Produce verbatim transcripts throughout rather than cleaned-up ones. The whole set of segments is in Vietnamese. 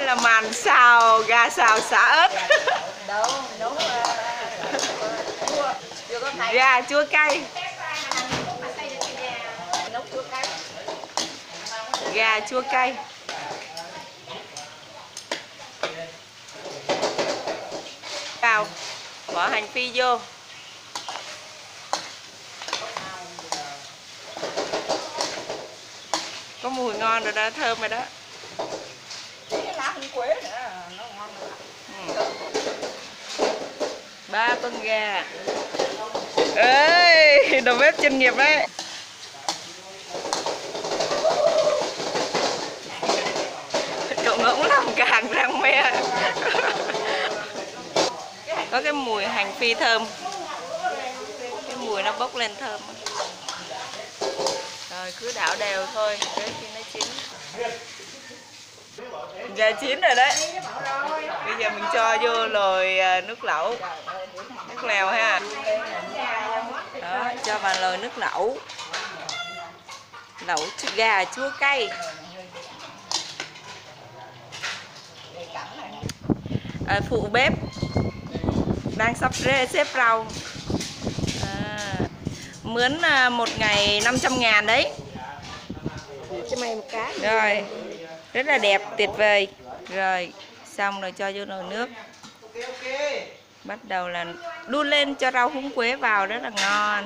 là màn xào gà xào xả ớt. Gà chua cay. Gà chua cay. Vào, bỏ hành phi vô. Có mùi ngon rồi đó, thơm rồi đó. Lá húng quế nữa, nó ngon nữa. Ừ. Ba con gà. Ê, đầu bếp chuyên nghiệp đấy. Cậu ngỗng làm càng rang me. Có cái mùi hành phi thơm. Cái mùi nó bốc lên thơm. Rồi cứ đảo đều thôi đến khi nó chín. Gà chín rồi đấy. Bây giờ mình cho vô nồi nước lẩu. Nước lèo ha. Đó, cho vào nồi nước lẩu. Lẩu gà chua cay. À, phụ bếp đang sắp xếp rau. À, mướn một ngày năm trăm ngàn đấy. Cho mày một cái. Rồi, rất là đẹp, tuyệt vời. Rồi, xong rồi cho vô nồi nước. Bắt đầu là đun lên cho rau húng quế vào, rất là ngon.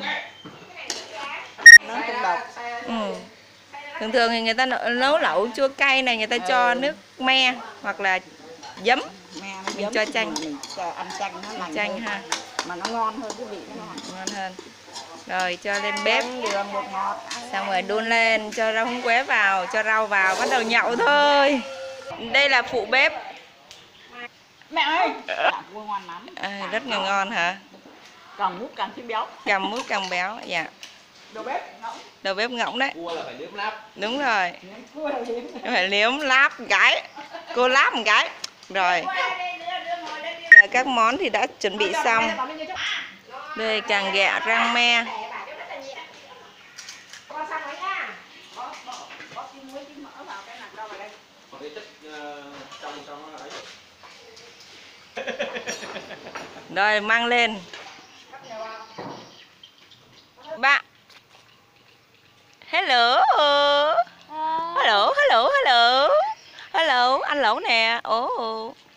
Nó không độc. Ừ. Thường thường thì người ta nấu lẩu chua cay này người ta cho ừ. nước me hoặc là giấm. Me mình giấm, cho chanh. mình cho ăn chanh nó lành chanh hơn. Ha. Mà nó ngon hơn, cái vị nó ngon. Ngon hơn. Rồi cho lên bếp. Đường bột ngọt. Xong rồi đun lên cho rau húng quế vào, cho rau vào, bắt đầu nhậu thôi. Đây là phụ bếp. Mẹ ơi, cua ngon lắm. À, rất là ngon hả? Càng mút càng thêm béo. Càng mút càng béo, dạ. Đầu bếp ngỗng. Đầu bếp ngỗng đấy. Cua là phải liếm láp. Đúng rồi. Cua là liếm. Phải liếm láp một cái. Cô láp một cái. Rồi. Giờ các món thì đã chuẩn bị xong. Đây càng ghẹ rang me. Rồi mang lên. Bạn. Hello. Hello, hello, hello. Hello, anh Lẩu nè. Ồ.